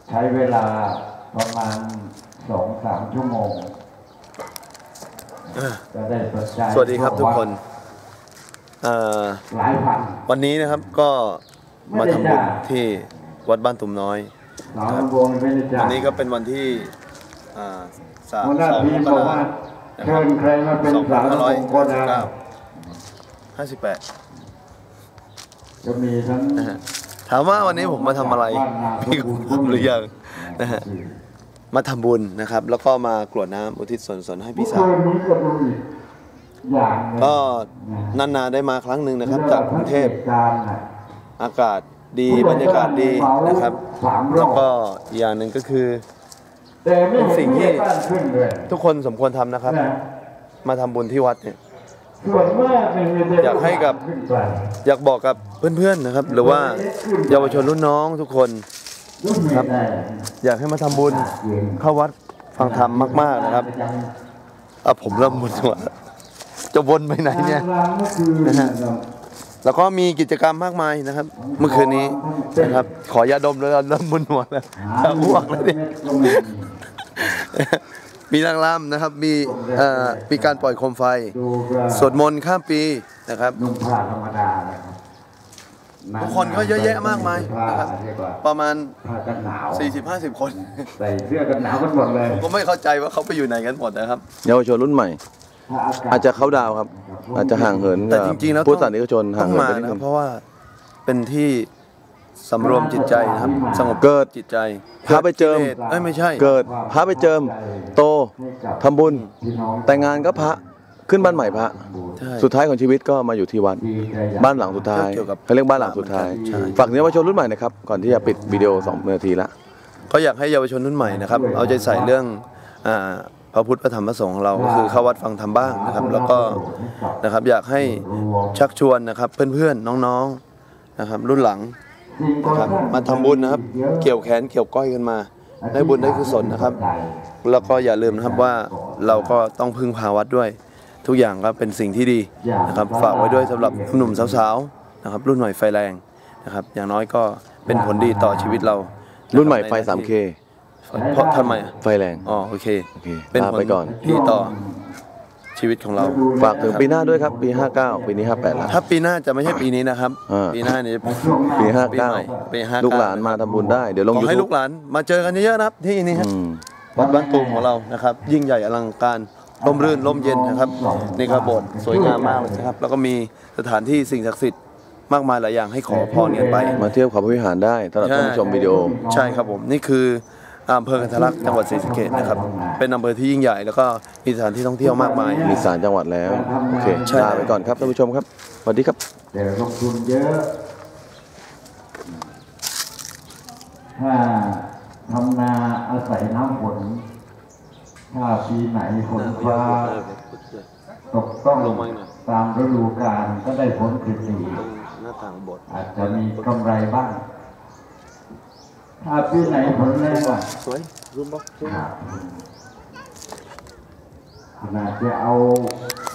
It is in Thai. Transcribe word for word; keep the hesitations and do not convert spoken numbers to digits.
ใช้เวลาประมาณสองสามชั่วโมงจะได้สนใจสวัสดีครับทุกคนหลายพันวันนี้นะครับก็มาทำบุญที่วัดบ้านตุ่มน้อยวันนี้ก็เป็นวันที่สามสองมกราคมสองพันห้าร้อยห้าสิบเก้าห้าสิบแปดจะมีทั้งถามว่าวันนี้ผมมาทำอะไรพี่รู้หรือยังนะฮะมาทำบุญนะครับแล้วก็มากรวดน้ำอุทิศส่วนส่วนให้พี่สาวก็นานๆได้มาครั้งหนึ่งนะครับจากกรุงเทพอากาศดีบรรยากาศดีนะครับแล้วก็อย่างหนึ่งก็คือเป็นสิ่งที่ทุกคนสมควรทำนะครับมาทำบุญที่วัดเนี่ยอยากให้กับอยากบอกกับเพื่อนๆนะครับหรือว่าเยาวชนรุ่นน้องทุกคนครับอยากให้มาทำบุญเข้าวัดฟังธรรมมากๆนะครับอ่ะผมเริ่มหมดหัวจะวนไปไหนเนี่ยนะฮะแล้วก็มีกิจกรรมมากมายนะครับเมื่อคืนนี้นะครับขอยาดมแล้วเริ่มมึนหัวแล้วจะอ้วกแล้วเนี่ยมีนางรำนะครับมีมีการปล่อยโคมไฟสวดมนต์ข้ามปีนะครับทุกคนก็เยอะแยะมากมายนะครับประมาณ สี่สิบห้าสิบ คนใส่เสื้อกันหนาวกันหมดเลยผมก็ไม่เข้าใจว่าเขาไปอยู่ไหนกันหมดนะครับเยาวชนรุ่นใหม่อาจจะเข้าดาวครับอาจจะห่างเหินแต่จริงๆแล้วผู้สานิกชนห่างเหินไปนิดนึงเพราะว่าเป็นที่สำรวมจิตใจนะครับสงบเกิดจิตใจพาไปเจิมเอ้ยไม่ใช่เกิดพาไปเจิมโตทำบุญแต่งงานก็พระขึ้นบ้านใหม่พระสุดท้ายของชีวิตก็มาอยู่ที่วัดบ้านหลังสุดท้ายเขาเรียกบ้านหลังสุดท้ายฝากเยาวชนรุ่นใหม่นะครับก่อนที่จะปิดวิดีโอสองนาทีละก็อยากให้เยาวชนรุ่นใหม่นะครับเอาใจใส่เรื่องพระพุทธพระธรรมพระสงฆ์ของเราก็คือเข้าวัดฟังธรรมบ้างนะครับแล้วก็นะครับอยากให้ชักชวนนะครับเพื่อนๆน้องๆนะครับรุ่นหลังนะครับมาทำบุญนะครับเกี่ยวแขนเกี่ยวก้อยกันมาได้บุญได้กุศลนะครับแล้วก็อย่าลืมนะครับว่าเราก็ต้องพึ่งพาวัดด้วยทุกอย่างก็เป็นสิ่งที่ดีนะครับฝากไว้ด้วยสำหรับหนุ่มสาวๆนะครับรุ่นใหม่ไฟแรงนะครับอย่างน้อยก็เป็นผลดีต่อชีวิตเรารุ่นใหม่ไฟ สามเคเพราะทำไมไฟแรงอ๋อโอเคเป็นผลก่อนดีต่อชีวิตของเราฝากถึงปีหน้าด้วยครับปีห้าเก้าปีนี้ห้าแปดแล้วถ้าปีหน้าจะไม่ใช่ปีนี้นะครับปีหน้านี้ปีห้าเก้าลูกหลานมาทำบุญได้เดี๋ยวลงยูทูบให้ลูกหลานมาเจอกันเยอะๆนะครับที่นี่ครับวัดบ้านตุ่มของเรานะครับยิ่งใหญ่อลังการร่มรื่นร่มเย็นนะครับนี่ครับโบสถ์สวยงามมากเลยนะครับแล้วก็มีสถานที่สิ่งศักดิ์สิทธิ์มากมายหลายอย่างให้ขอพรกันไปมาเที่ยวเขาพระวิหารได้สำหรับท่านผู้ชมวิดีโอใช่ครับผมนี่คืออำเภอกันทรลักษณ์จังหวัดศรีสะเกษนะครับเป็นอำเภอที่ยิ่งใหญ่แล้วก็มีสถานที่ท่องเที่ยวมากมายมีศาลจังหวัดแล้วโอเคลาไปก่อนครับท่านผู้ชมครับสวัสดีครับแต่ลงทุนเยอะถ้าทำนาอาศัยน้ำฝนถ้าปีไหนฝนฟ้าตกต้องตามฤดูกาลก็ได้ผลผลิตดีอาจจะมีกำไรบ้างถ้าปีไหนผลแรงอ่ะสวยรุมบอกขนาดจะเอา